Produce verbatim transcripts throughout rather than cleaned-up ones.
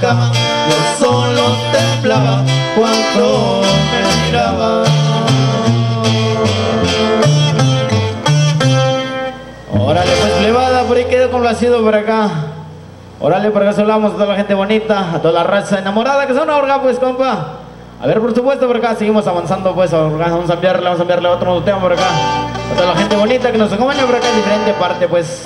cama, yo solo temblaba cuando me miraba. Órale pues plebada, por ahí quedó complacido por acá. Órale, por acá saludamos a toda la gente bonita, a toda la raza enamorada que son ahora pues compa. A ver, por supuesto, por acá seguimos avanzando pues, vamos a enviarle, vamos a enviarle otro tema por acá. A toda la gente bonita que nos acompaña por acá en diferente parte pues.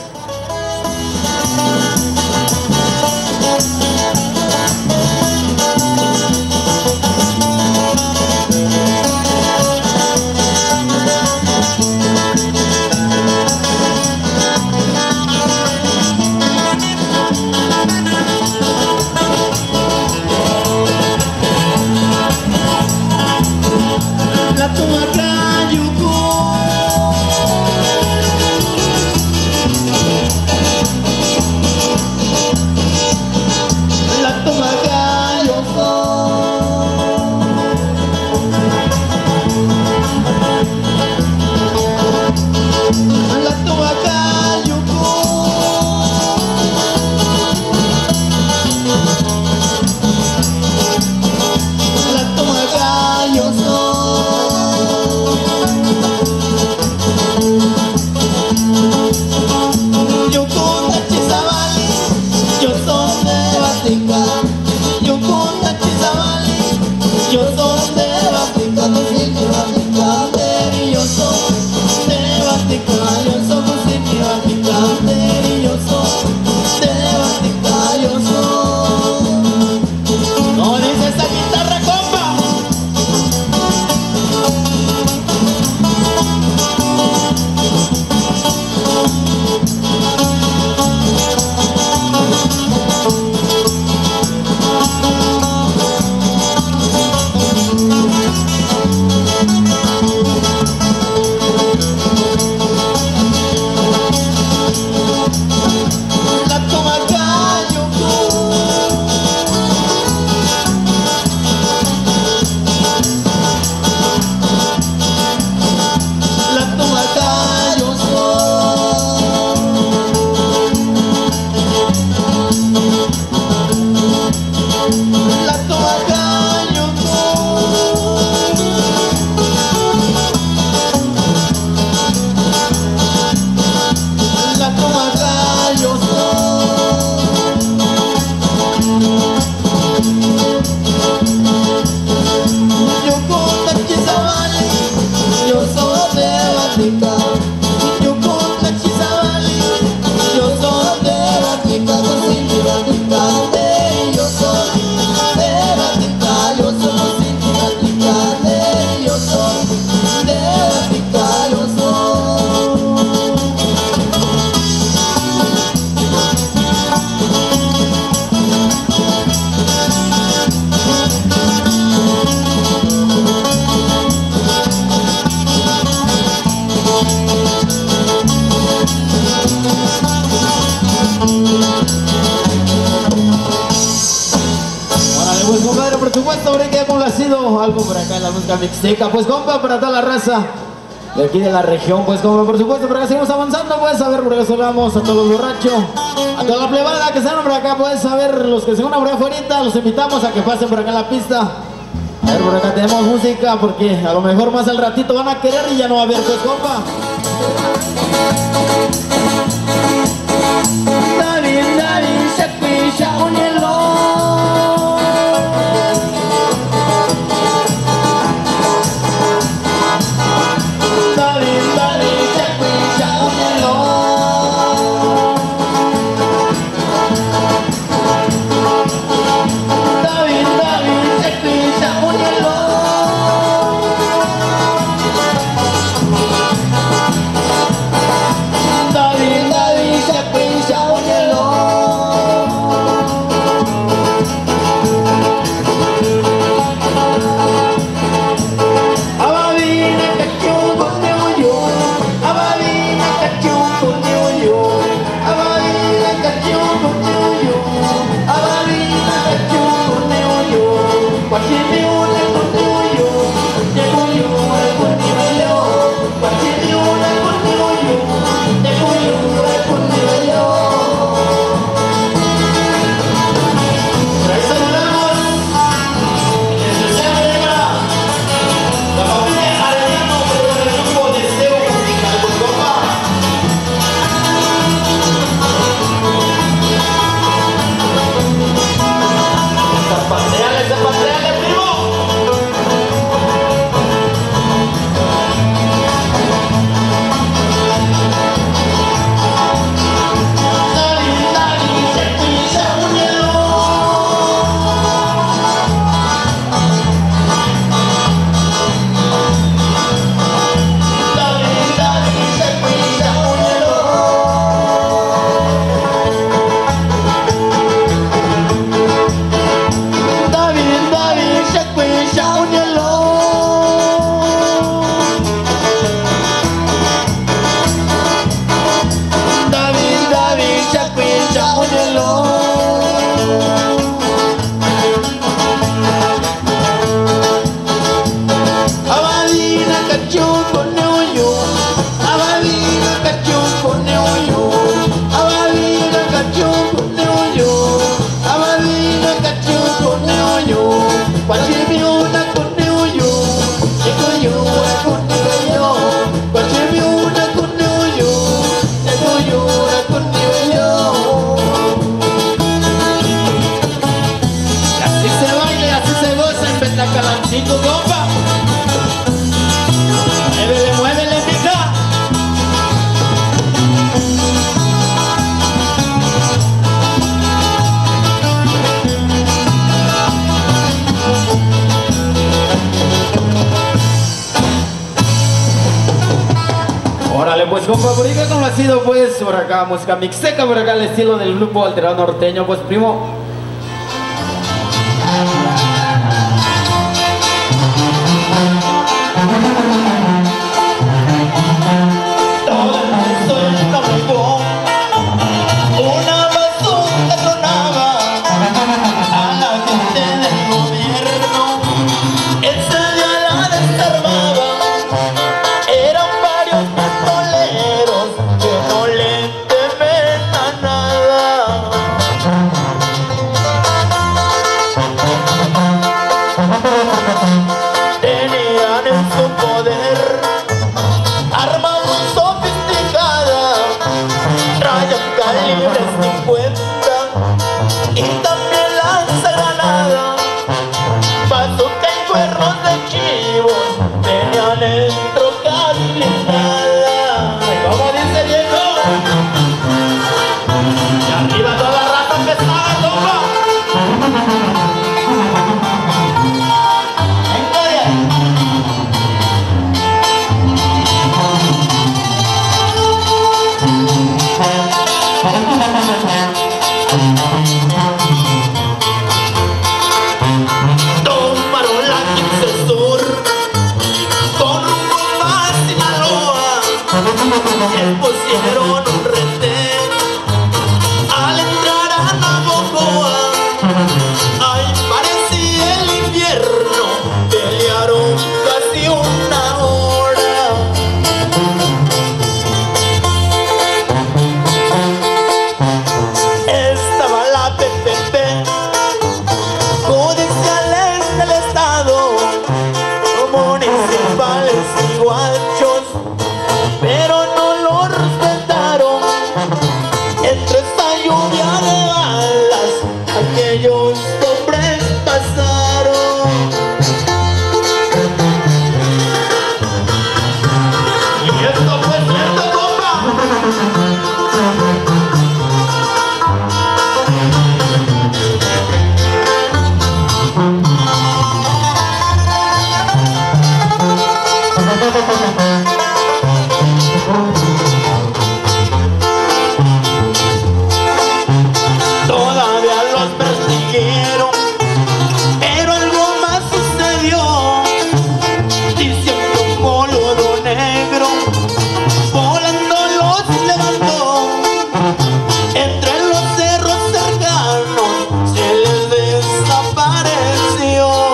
Algo por acá en la música mixteca, pues compa, para toda la raza de aquí de la región, pues compa, por supuesto, por acá seguimos avanzando, pues a ver, por acá saludamos a todos los borrachos, a toda la plebada que están por acá, pues a ver, los que se van por acá afuera, los invitamos a que pasen por acá en la pista. A ver, por acá tenemos música, porque a lo mejor más al ratito van a querer y ya no va a haber, pues compa. David, David, Shakwi, Shaunelo. cinco, compa. Muévele, muévele, mija. Órale, pues compa, por acá como ha sido pues por acá música mixteca, por acá el estilo del grupo Alterado Norteño, pues primo. Todo el mundo navegó, una bazooka sonaba a la gente del gobierno, ese día la desarmaba. Eran varios pistoleros que no le temen a nada. Tenían en su poder armas muy sofisticadas, rayos calibre cincuenta y también lanzagranadas, bazooka y cuernos de chivos tenían dentro blindada. ¿Cómo dice viejo? Y arriba toda la raza pesada, compa. Venga de ahí. Tomaron la quince Sur con rumbo a Sinaloa, les pusieron un retén al entrar a Navojoa. Ay, parecía el infierno, pelearon casi una hora. Estaba la P P P, judiciales del estado, municipales y guachos, pero no lo respetaron. Entre esta lluvia de balas, aquellos hombres pasaron. Y esto fue cierto, compa. Todavía los persiguieron, pero algo más sucedió. Dicen que un boludo negro volando los levantó. Entre los cerros cercanos se les desapareció.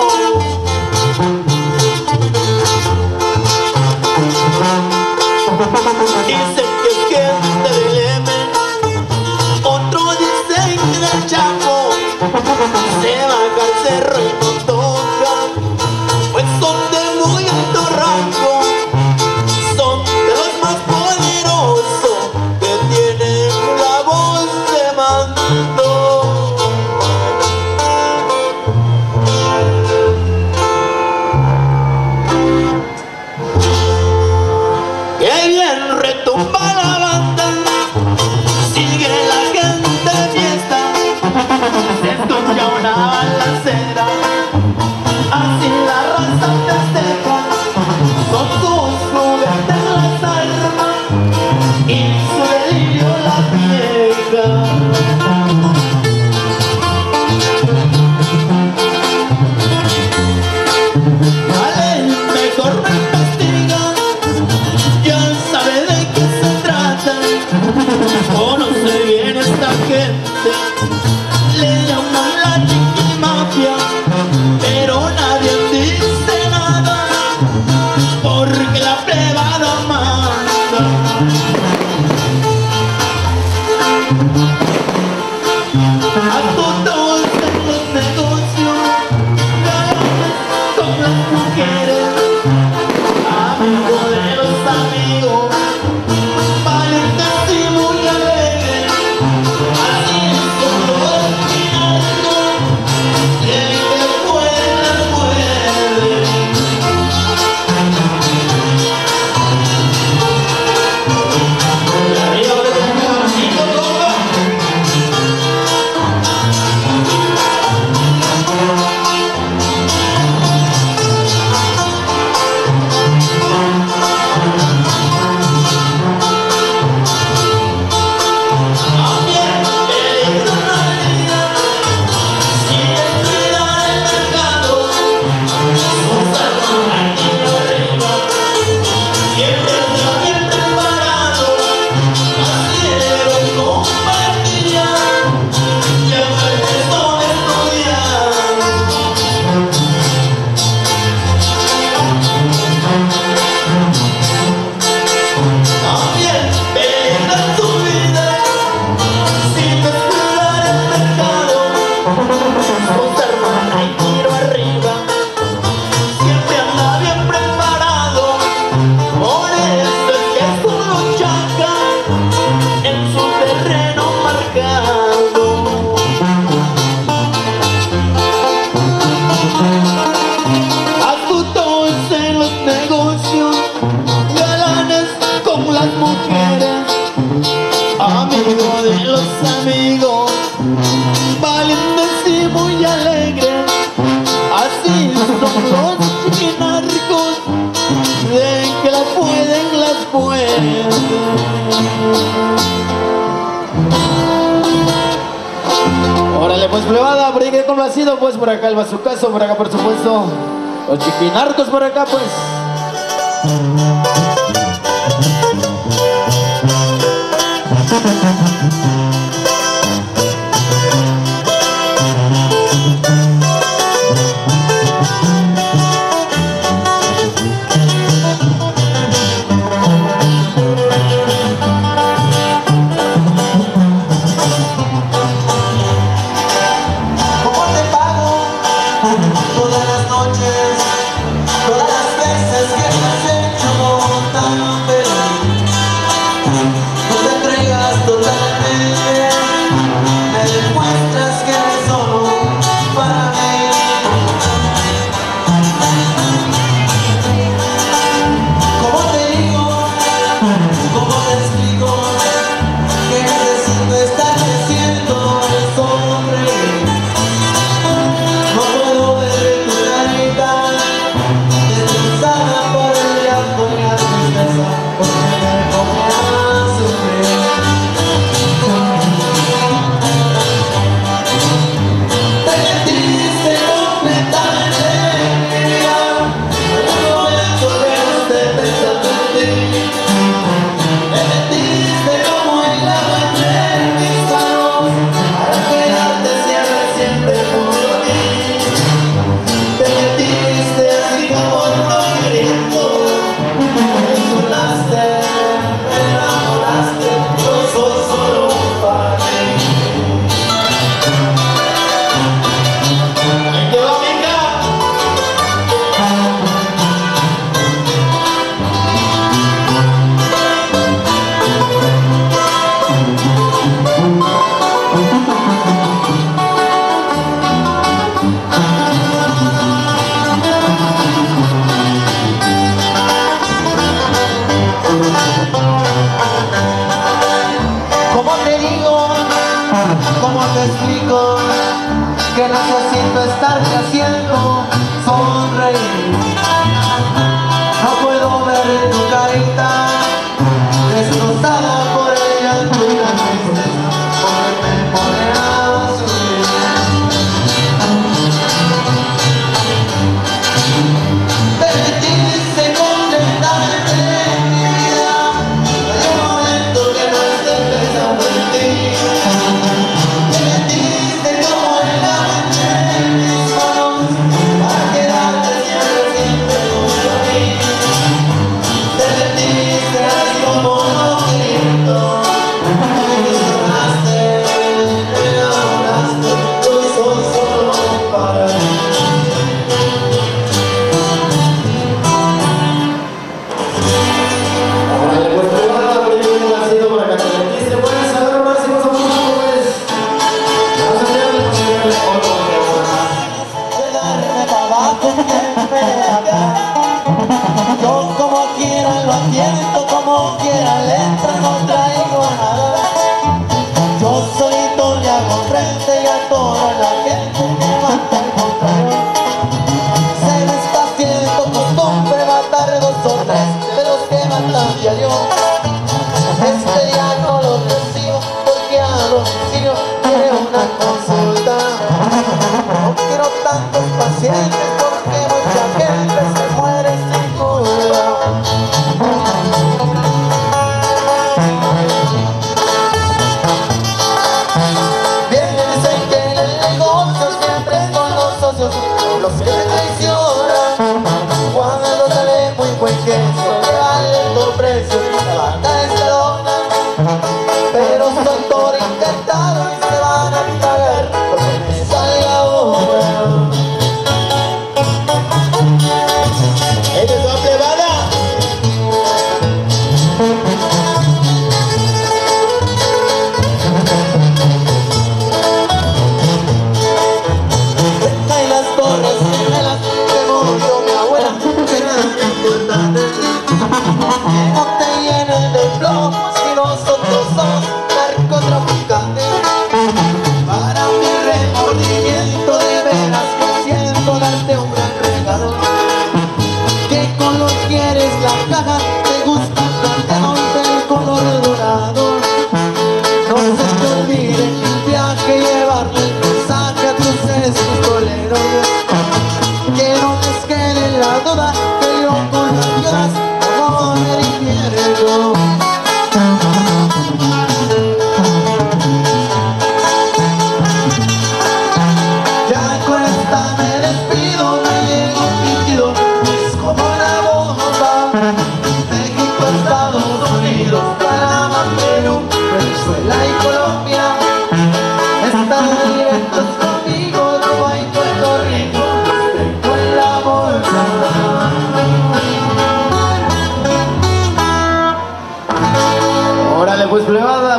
Dicen que es gente del Yemen, otro dice que del Chaco, se baja al cerro y no toca, pues son de muy alto rango, son de los más poderosos que tienen la voz de mando. ¡Qué bien retumba la banda! Sigue la gente de fiesta, se escucha una balacera, así la raza festeja, son sus juguetes las armas y su delirio la vieja. Vale, mejor no investiga, ya sabe de qué se trata, conoce bien esta gente, le llaman la chiquimafia, pero nadie dice nada, porque la plebada manda. Astutos en los negocios, galanes con las mujeres, amigo de los amigos, valientes y muy alegres, así es como ordinario. puede. Órale, pues plebada, por ahí que complacido, pues por acá el bazucazo, por acá por supuesto los chiquinarcos por acá, pues. Todas las noches, todas las veces que me has hecho tan feliz, no te entregas totalmente, me demuestras que eres solo para mí. ¿Cómo te digo? ¿Cómo te explico? Que necesito estar haciendo el sonreír. No puedo ver tu carita destrozada por el llanto y la tristeza, porque me pone a sufrir. Te metiste completamente en mi vida, en un momento que no esté pensando en ti. Me metiste como el agua entre mis manos, para quedarte siempre, siempre junto a mí. Te metiste así como un grito, me desolaste, me enamoraste, yo soy solo para ti. ¡Ahí te va, amiga! ¿Cómo te digo? ¿Cómo te explico? Que necesito estarte haciendo sonreír. No puedo ver tu carita destrozada por el llanto y la tristeza, porque me pone a sufrir. Te metiste completamente en mi vida, hay un momento que no esté pensando en ti. Te metiste como el agua entre mis manos, para quedarte siempre, siempre junto a mí. Te metiste así como un grito, me desolaste, me enamoraste, yo soy solo para ti. Órale, pues plebada, por ahí que complacido, por acá te metiste, pues. A ver, ahora sí vamos a poner, pues. Vamos a hacer el chiquillo de oro, Quedarme para abajo siempre acá. Yo como quiera lo atiendo, como quiera le entro, no traigo nada. Yo solito le hago frente y a toda la gente que mata el contrario. Se me está haciendo costumbre matar dos o tres de los que matan diario. Este día no lo recibo porque a domicilio quiere una consulta. No quiero tantos pacientes porque mucha gente se muere sin cura. Bien dicen que le digo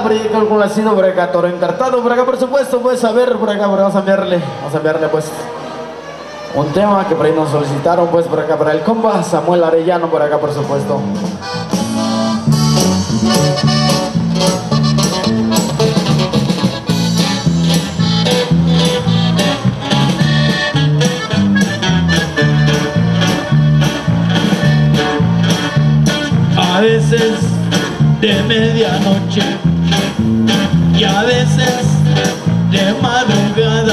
proyecto con la sido por acá, Toro Encartado, por acá por supuesto, pues a ver, por acá, por acá, vamos a enviarle, vamos a enviarle pues un tema que por ahí nos solicitaron, pues por acá para el compa Samuel Arellano, por acá por supuesto. A veces de medianoche y a veces de madrugada,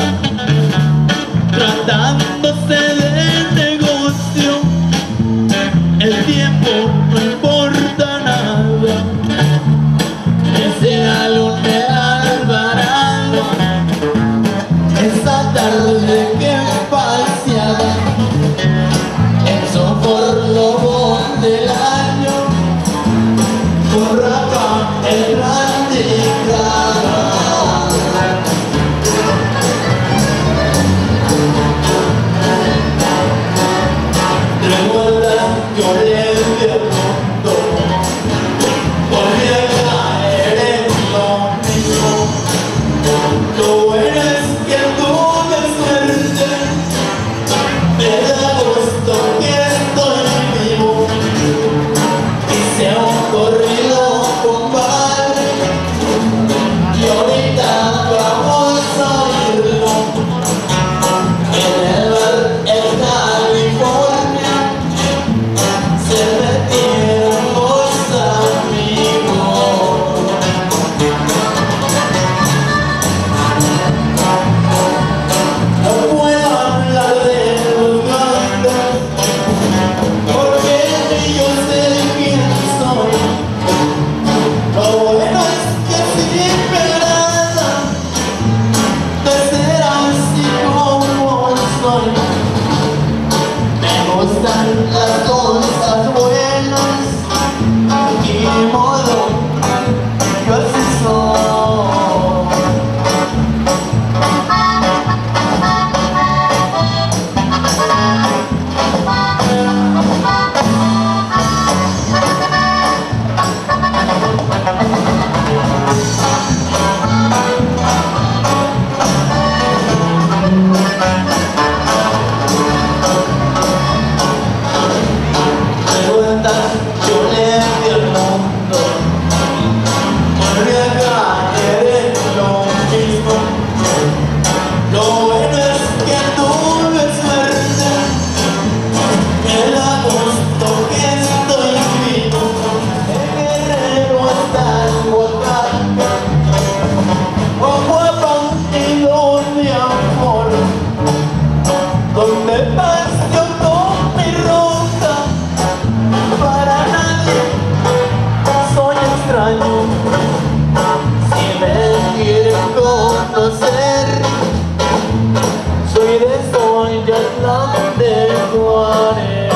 tratándose de negocio, el tiempo no importa nada, que sea lunes Alvarado, esa tarde que paseaba en Socorro del año, borraca el radicado. Recuerdas que olé del mundo, volví a caer en lo mismo. Lo bueno es que tuve suerte, me da gusto que estoy vivo. Hice un corrido, compadre, y ahorita vamos a oírlo en el bar en California. Se metieron los amigos. No puedo hablar de los grandes porque yo sé quién soy. Lo bueno es que sin nada de ser así como soy. Me gustan las cosas buenas y de modo yo así soy. Preguntas, yo le di al mundo, volví a caer en lo mismo. Lo bueno es que tuve suerte, me da gusto que estoy vivo. El guerrero está en Oaxaca, como a partido de amor, donde paseo con mi rosa. Para nadie soy extraño, si me quieren conocer, soy de Soyatlán de Juárez.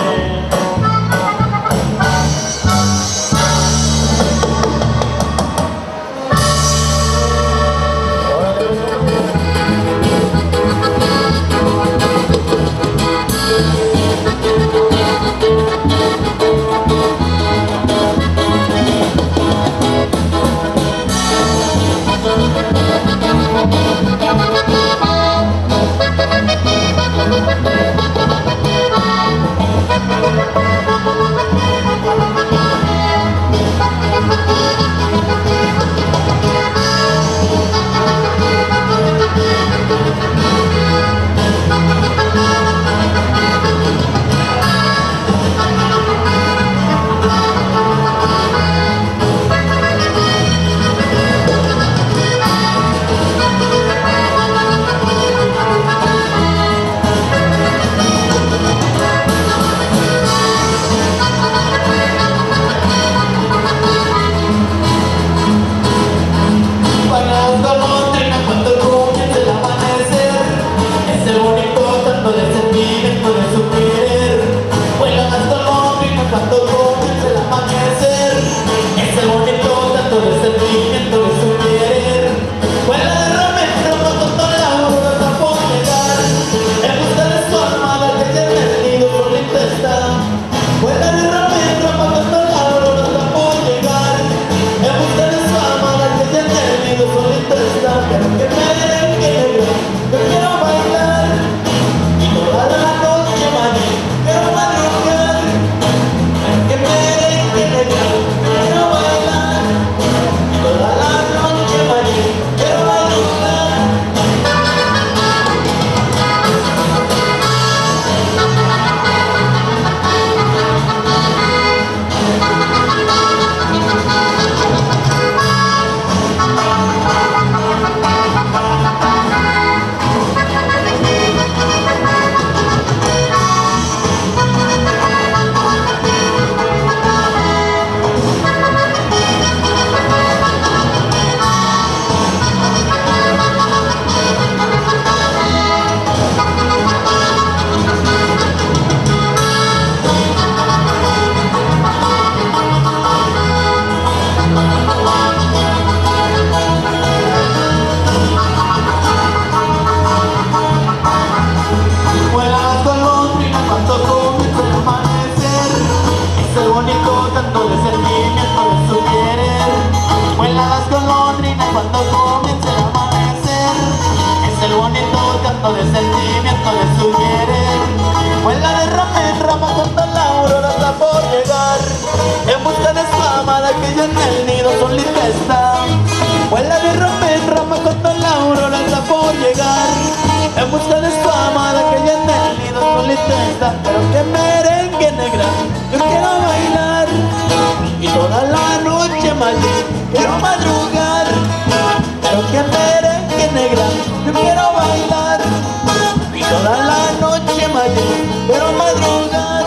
muy bonito, canto de sentimiento de su querer. Vuela de rama en rama junto a la aurora está por llegar, en busca de su amada que ya en el nido solita está. Vuela de rama en rama junto a la aurora está por llegar, en busca de su amada que ya en el nido solita está. Pero que merengue negra, yo quiero bailar, y toda la noche más quiero madrugar. Pero que merengue negra, yo quiero bailar, y toda la noche más quiero madrugar.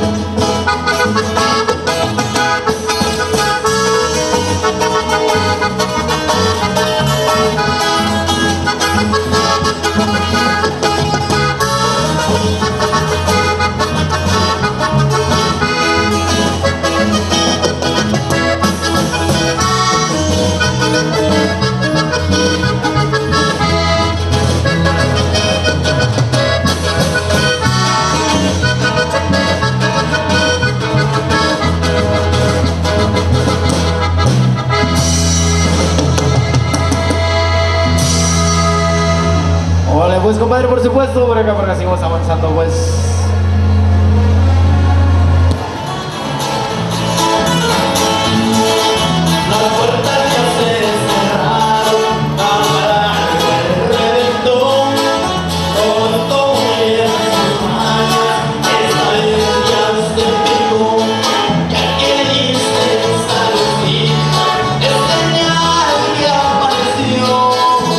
Vale, pues compadre, por supuesto, por acá, por acá seguimos avanzando, pues. Las puertas ya se cerraron, ahora el reventón, todo todo en sus manos, esta vez ya se pegó, ya que diste esa lucita, es señal que apareció.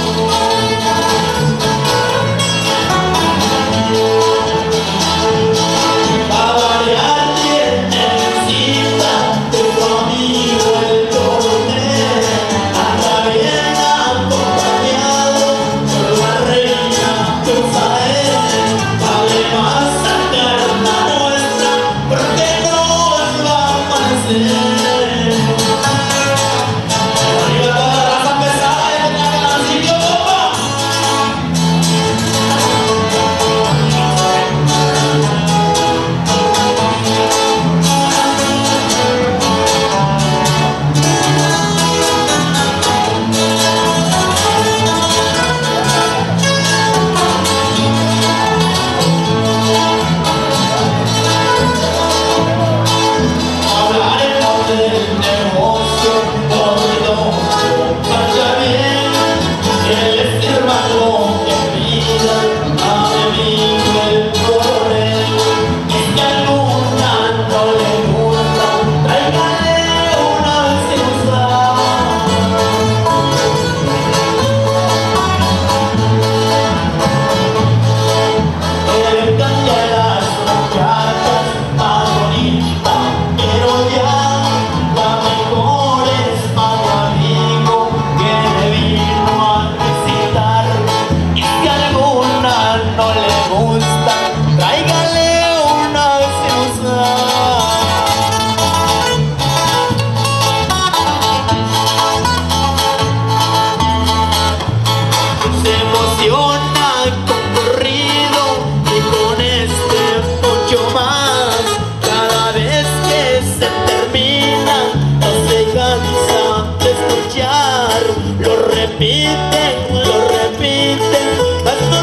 Repiten, lo repiten, mas no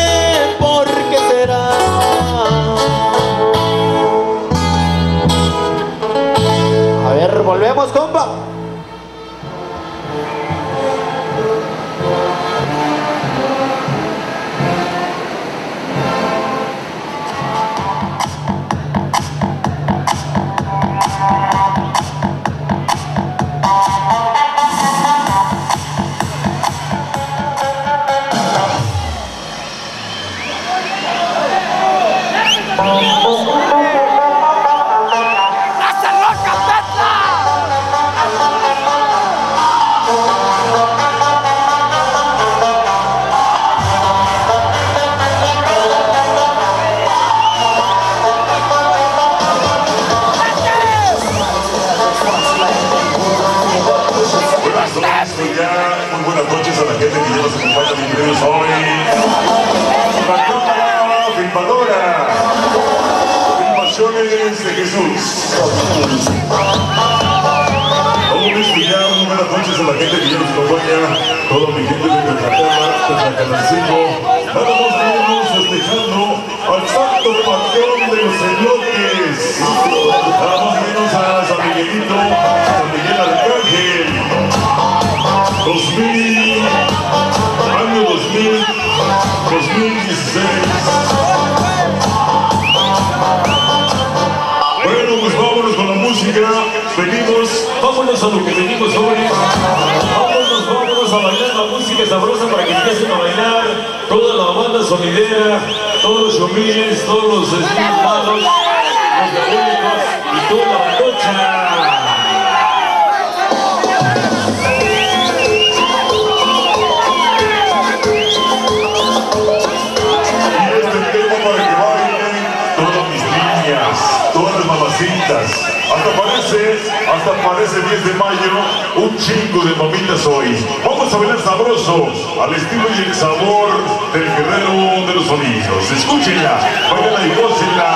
sé por qué será. A ver, volvemos, compa. Muy buenas noches a la gente que lleva su acompaña a mi queridos hoy. Filmadora, filmadora, filmaciones de Jesús. Todo un estudiar, muy buenas noches a la gente que lleva su acompaña. Toda mi gente de Inglaterra, desde Canal cinco. dieciséis. Bueno, pues vámonos con la música. Venimos, vámonos a lo que venimos hoy. Vámonos, vámonos a bailar la música sabrosa para que empiecen a bailar toda la banda sonidera, todos los showmills, todos los estimados, los diabólicos y toda la bandocha. Hasta parece, hasta parece diez de mayo, un chingo de mamitas hoy. Vamos a bailar sabroso, al estilo y el sabor del guerrero de los sonidos. Escúchenla, bailen y gócenla.